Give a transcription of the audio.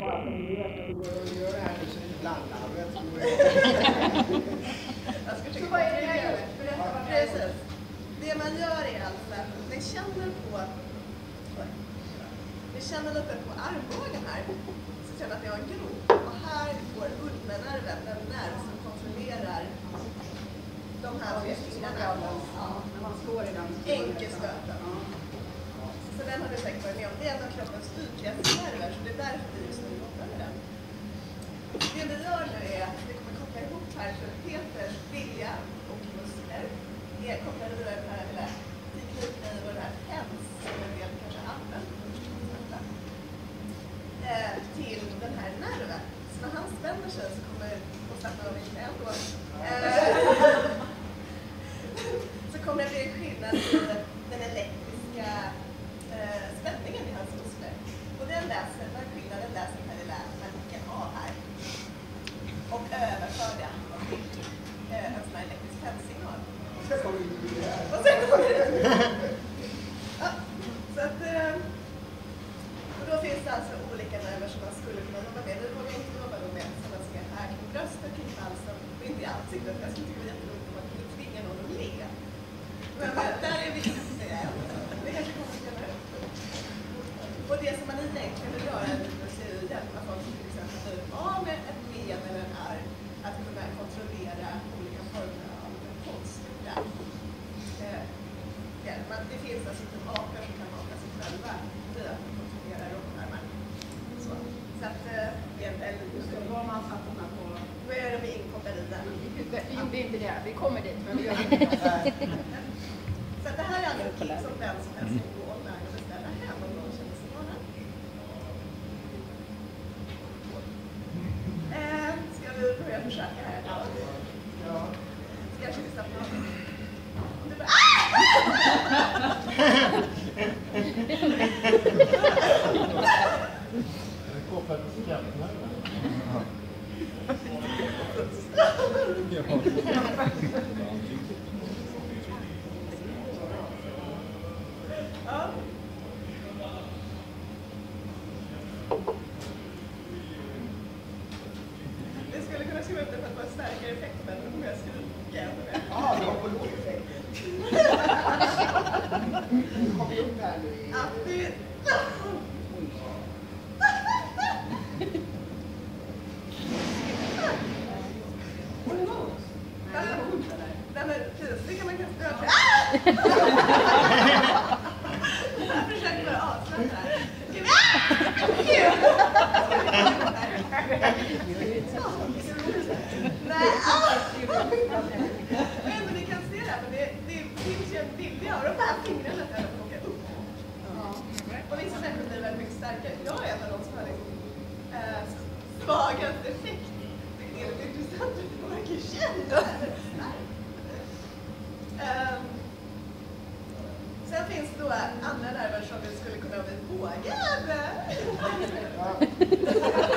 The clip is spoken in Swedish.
Så vad är det jag gör? Precis. Det man gör är alltså att ni känner lite på armbågen här. Så känner att ni har en grop. Och här går ulnanerven, den nerv som kontrollerar de här tre fingrarna. När man slår i den. Enkelstöten. Så den har ni säkert varit med om. Det är en av kroppens ytligaste nerver, så det är därför vi just nu jobbar med den. Det vi gör nu är att vi kommer koppla ihop här så Peters vilja och muskler är kopplade vidare på den här lilla tekniken i vad det här TENS, som en del kanske använder till den här nerven. Så när han spänner sig så kommer, och slappnar av inte ändå, så kommer det bli en skillnad i den elektriska spänningen i hans muskler. Och den skillnaden läser den här lilla märken av här. Och överför den till en sån här elektrisk fältsignal. Och sen kommer det. Ja, så att, och då finns det alltså olika nerver som man skulle kunna jobba med. Nu kommer vi inte jobba med som man ser här kring bröstet, kring halsen och inte i ansiktet. Jag skulle tycka det var jätteroligt om man kunde tvinga någon att le. Men där är vi inte än. Det kanske kommer att göra det. Och det som man egentligen vill göra är att hjälpa folk som till exempel blir av med ett ben eller en arm att kunna kontrollera olika former av konststycka. Det finns alltså apor som kan maka sig själva via att kontrollera rotarmar. Så att Vad man satt den här på. Då är de inkopplade i den. Vi gjorde inte det. Vi kommer dit, men vi gör inte det. Så att det här är alltså ett kit som den som helst kan gå online och beställa hem om någon känner sig vana. Ska vi börja försöka här? Ja. Ska jag försöka slappna av? Om du bara... Kopplat till skratten. Ja. Vi skulle kunna skriva upp det för att få en starkare effekt, men nu kommer jag skrika ännu mer. Ja, det var på låg effekt. Nu kommer vi upp här nu i... Ja, det... Det kan man kanske göra. Jag försöker bara avsluta här. Men ni kan se det här, det finns ju en vilja och de här fingrarna där de åker upp. Och vissa människor blir väldigt mycket starkare. Jag är en av de som har svagast effekt. Det är lite intressant att man verkligen känner det. Sen finns det då andra nerver som vi skulle kunna bli vågade.